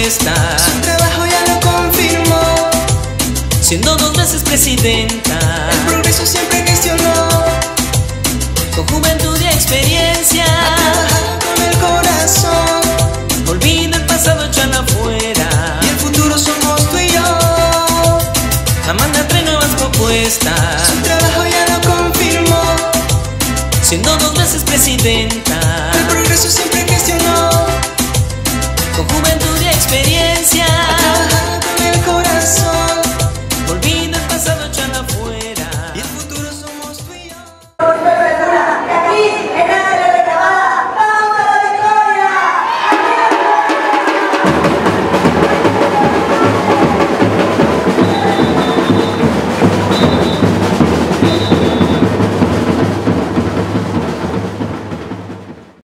propuesta. Su trabajo ya lo confirmó, siendo 2 veces presidenta. el progreso siempre gestionó, con juventud y experiencia. ha trabajado con el corazón. Olvida el pasado, échalo afuera. Y el futuro somos tú y yo. Amanda trae nuevas propuestas, Su trabajo ya lo confirmó, siendo 2 veces presidenta. el progreso siempre gestionó, Con juventud y experiencia.